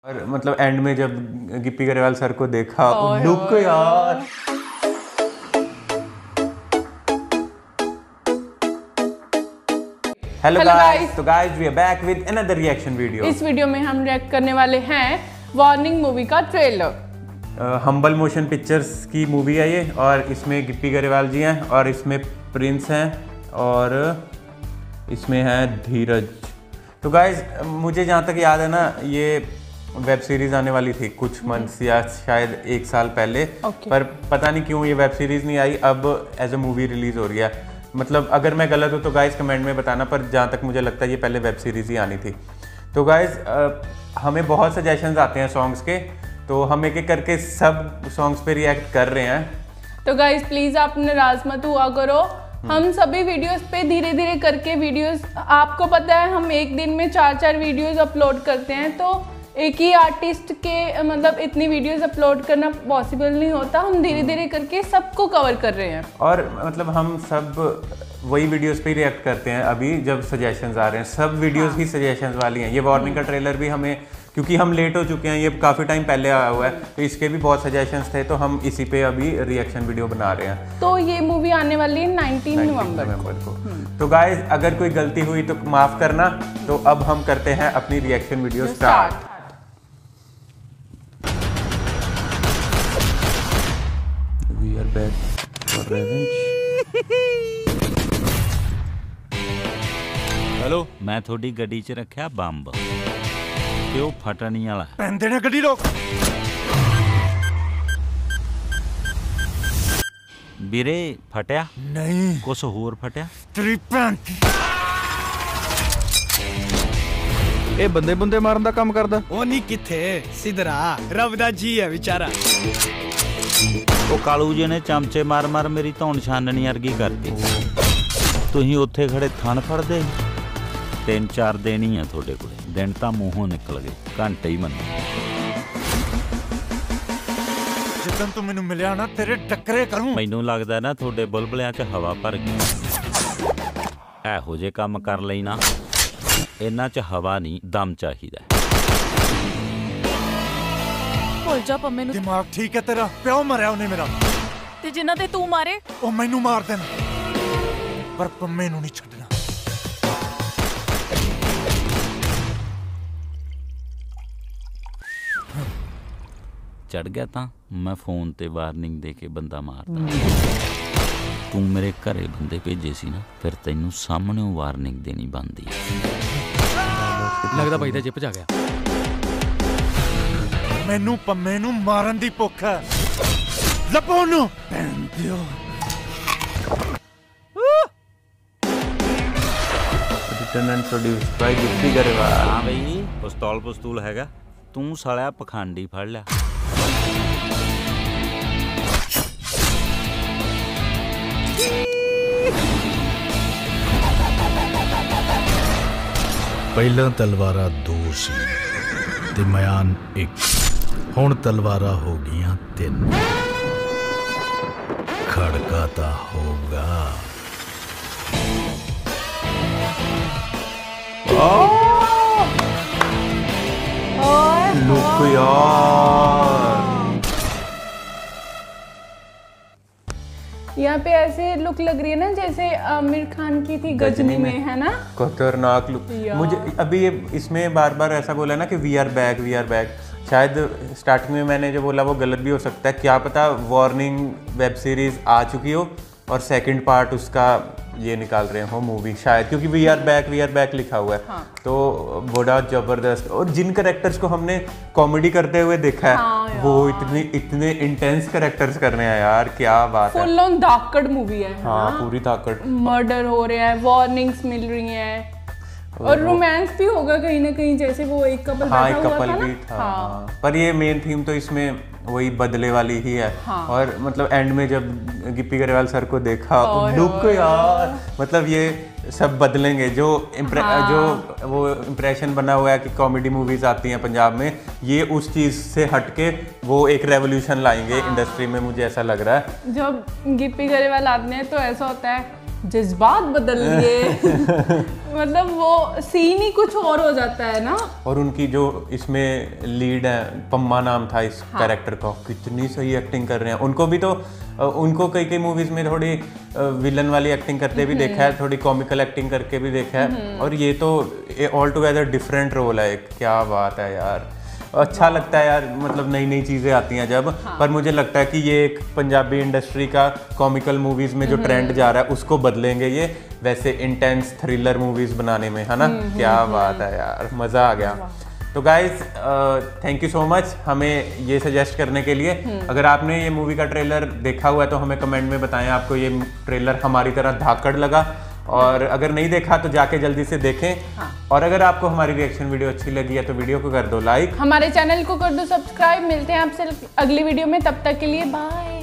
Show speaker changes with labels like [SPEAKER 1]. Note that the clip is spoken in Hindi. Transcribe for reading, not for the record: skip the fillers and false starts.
[SPEAKER 1] और मतलब एंड में जब गिप्पी गरेवाल सर को देखा, लुक यार। हेलो गाइस, तो guys we are back with another reaction video.
[SPEAKER 2] इस वीडियो में हम रिएक्ट करने वाले हैं वार्निंग मूवी का ट्रेलर।
[SPEAKER 1] हम्बल मोशन पिक्चर्स की मूवी है ये, और इसमें गिप्पी गरेवाल जी हैं, और इसमें प्रिंस हैं, और इसमें है धीरज। तो गाइस मुझे जहाँ तक याद है ना, ये वेब सीरीज आने वाली थी कुछ मंथ्स या शायद एक साल पहले, पर पता नहीं क्यों ये वेब सीरीज नहीं आई, अब एज अ मूवी रिलीज हो रही है। मतलब अगर मैं गलत हूँ तो गाइस कमेंट में बताना, पर जहाँ तक मुझे लगता है ये पहले वेब सीरीज ही आनी थी। तो गाइस हमें बहुत सजेशंस आते हैं सॉन्ग्स के, तो हम एक एक करके सब सॉन्ग्स पे रिएक्ट कर रहे हैं। तो
[SPEAKER 2] गाइस प्लीज आप नाराज मत हुआ करो, हम सभी वीडियोस पे धीरे धीरे करके वीडियोस, आपको पता है हम एक दिन में 4 वीडियोस अपलोड करते हैं, तो एक ही आर्टिस्ट के मतलब इतनी वीडियोस अपलोड करना पॉसिबल नहीं होता। हम धीरे धीरे करके सबको कवर कर रहे हैं, और
[SPEAKER 1] मतलब हम सब वही वीडियोस पे ही रिएक्ट करते हैं अभी जब सजेशंस आ रहे हैं। सब वीडियोस ही सजेशंस वाली हैं। ये वार्निंग का ट्रेलर भी हमें, क्योंकि हम लेट हो चुके हैं, ये काफ़ी टाइम पहले आया हुआ है, तो इसके भी बहुत सजेशंस थे, तो हम इसी पे अभी रिएक्शन वीडियो बना रहे हैं।
[SPEAKER 2] तो ये मूवी आने वाली है 19 नवंबर को।
[SPEAKER 1] तो गाइस अगर कोई गलती हुई तो माफ़ करना। तो अब हम करते हैं अपनी reaction video start. We are back for revenge.
[SPEAKER 3] Hello, मैं थोड़ी गड्डी च रखा बंब ते ओ फटनी वाला।
[SPEAKER 4] पैंदे ने गड्डी रोक।
[SPEAKER 3] ਵੀਰੇ ਫਟਿਆ
[SPEAKER 4] ਨਹੀਂ,
[SPEAKER 3] ਕੁਛ ਹੋਰ ਫਟਿਆ
[SPEAKER 4] ਤੇਰੀ ਭੈਣ।
[SPEAKER 5] ਇਹ ਬੰਦੇ ਬੰਦੇ ਮਾਰਨ ਦਾ ਕੰਮ ਕਰਦਾ।
[SPEAKER 4] ਉਹ ਨਹੀਂ ਕਿੱਥੇ ਸਿਧਰਾ, ਰੱਬ ਦਾ ਜੀ ਹੈ ਵਿਚਾਰਾ।
[SPEAKER 3] ਉਹ ਕਾਲੂ ਜੀ ਨੇ ਚਮਚੇ ਮਾਰ ਮਾਰ ਮੇਰੀ ਧੌਣ ਛਾਨਣੀ ਵਰਗੀ ਕਰਤੀ। ਤੁਸੀਂ ਉੱਥੇ ਖੜੇ ਥਣ ਫੜਦੇ। 3-4 ਦਿਨ ਹੀ ਆ ਤੁਹਾਡੇ ਕੋਲੇ, ਦਿਨ ਤਾਂ ਮੂੰਹੋਂ ਨਿਕਲ ਗਏ, ਘੰਟੇ ਹੀ ਮੰਨੋ।
[SPEAKER 4] ਜਦੋਂ ਤੂੰ ਮੈਨੂੰ ਮਿਲਿਆ ਨਾ, ਤੇਰੇ ਟੱਕਰੇ ਕਰੂੰ।
[SPEAKER 3] ਮੈਨੂੰ ਲੱਗਦਾ ਨਾ ਤੁਹਾਡੇ ਬੁਲਬੁਲਿਆਂ 'ਚ ਹਵਾ ਭਰ ਗਈ। ਇਹੋ ਜਿਹੇ ਕੰਮ ਕਰ ਲਈ ਨਾ, ਇਹਨਾਂ 'ਚ ਹਵਾ ਨਹੀਂ ਦਮ ਚਾਹੀਦਾ।
[SPEAKER 6] ਭੁੱਲ ਜਾ ਪੰਮੇ ਨੂੰ।
[SPEAKER 4] ਦਿਮਾਗ ਠੀਕ ਹੈ ਤੇਰਾ? ਪਿਓ ਮਰਿਆ ਉਹਨੇ ਮੇਰਾ,
[SPEAKER 6] ਤੇ ਜਿਨ੍ਹਾਂ ਤੇ ਤੂੰ ਮਾਰੇ
[SPEAKER 4] ਉਹ ਮੈਨੂੰ ਮਾਰ ਦੇਣ, ਪਰ ਪੰਮੇ ਨੂੰ ਨਹੀਂ ਛੱਡਣਾ।
[SPEAKER 3] ਚੜ ਗਿਆ ਤਾਂ ਮੈਂ ਫੋਨ ਤੇ ਵਾਰਨਿੰਗ ਦੇ ਕੇ ਬੰਦਾ ਮਾਰਦਾ। ਤੂੰ ਮੇਰੇ ਘਰੇ ਬੰਦੇ ਭੇਜੇ ਸੀ ਨਾ, ਫਿਰ ਤੈਨੂੰ ਸਾਹਮਣੇੋਂ ਵਾਰਨਿੰਗ ਦੇਣੀ ਬਣਦੀ।
[SPEAKER 5] ਲੱਗਦਾ ਭਾਈ ਦਾ ਜਿੱਪ ਜਾ ਗਿਆ।
[SPEAKER 4] ਮੈਨੂੰ ਪੰਮੇ ਨੂੰ ਮਾਰਨ ਦੀ ਭੁੱਖ ਹੈ। ਲੱਭੋ ਉਹਨੂੰ ਭੈਣ ਦਿਓ।
[SPEAKER 1] Written and produced by Gippy Grewal.
[SPEAKER 3] ਹਾਂ ਬਈ, ਪਿਸਤੌਲ ਹੈਗਾ। ਤੂੰ ਸਾਲਿਆ ਪਖੰਡੀ ਫੜ ਲਿਆ।
[SPEAKER 7] ਪਹਿਲਾਂ ਤਲਵਾਰਾਂ 2 ਸੀ ਤੇ ਮਿਆਨ 1, ਹੁਣ ਤਲਵਾਰਾਂ ਹੋ ਗਈਆਂ 3। ਖੜਕਾ ਤਾਂ ਹੋਗਾ।
[SPEAKER 1] लुक यार,
[SPEAKER 2] यहाँ पे ऐसे लुक लग रही है ना जैसे आमिर खान की थी गजनी में, है ना?
[SPEAKER 1] खतरनाक लुक। मुझे अभी ये इसमें बार बार ऐसा बोला ना कि we are back, we are back. शायद स्टार्टिंग में मैंने जो बोला वो गलत भी हो सकता है, क्या पता वार्निंग वेब सीरीज आ चुकी हो और सेकंड पार्ट उसका ये निकाल रहे हो मूवी शायद, क्योंकि वी आर बैक लिखा हुआ है। हाँ। तो बड़ा जबरदस्त, और जिन कैरेक्टर्स को हमने कॉमेडी करते हुए देखा है, हाँ वो इतने इंटेंस कैरेक्टर्स कर रहे हैं यार, क्या बात है।
[SPEAKER 2] फुल ऑन धाकड़ मूवी है।
[SPEAKER 1] हाँ पूरी धाकड़,
[SPEAKER 2] मर्डर हो रहा है, वार्निंग्स मिल रही हैं, और रोमांस भी होगा कहीं ना कहीं, जैसे वो एक कपल
[SPEAKER 1] हाँ, एक कपल भी था। हाँ। पर ये मेन थीम तो इसमें वही बदले वाली ही है। हाँ। और मतलब एंड में जब गिप्पी गरेवाल सर को देखा, लुक यार, मतलब ये सब बदलेंगे। जो वो इम्प्रेशन बना हुआ है कि कॉमेडी मूवीज आती हैं पंजाब में, ये उस चीज़ से हटके वो एक रेवोल्यूशन लाएंगे इंडस्ट्री में, मुझे ऐसा लग रहा है।
[SPEAKER 2] जब गिप्पी गरेवाल आते हैं तो ऐसा होता है जज्बात बदल दिए। मतलब वो सीन ही कुछ और हो जाता है ना।
[SPEAKER 1] और उनकी जो इसमें लीड है, पम्मा नाम था इस कैरेक्टर का, कितनी सही एक्टिंग कर रहे हैं। उनको भी तो उनको कई मूवीज में थोड़ी विलन वाली एक्टिंग करते भी देखा है, थोड़ी कॉमिकल एक्टिंग करके भी देखा है, और ये तो ऑल टुगेदर डिफरेंट रोल है। क्या बात है यार, अच्छा लगता है यार, मतलब नई नई चीज़ें आती हैं जब। पर मुझे लगता है कि ये एक पंजाबी इंडस्ट्री का कॉमिकल मूवीज़ में जो ट्रेंड जा रहा है उसको बदलेंगे ये वैसे इंटेंस थ्रिलर मूवीज़ बनाने में, है ना। क्या बात है यार, मज़ा आ गया। तो guys thank you so much हमें ये सजेस्ट करने के लिए। अगर आपने ये मूवी का ट्रेलर देखा हुआ है तो हमें कमेंट में बताएं आपको ये ट्रेलर हमारी तरह धाकड़ लगा, और अगर नहीं देखा तो जाके जल्दी से देखें। और अगर आपको हमारी रिएक्शन वीडियो अच्छी लगी है तो वीडियो को कर दो लाइक,
[SPEAKER 2] हमारे चैनल को कर दो सब्सक्राइब। मिलते हैं आपसे अगली वीडियो में, तब तक के लिए बाय।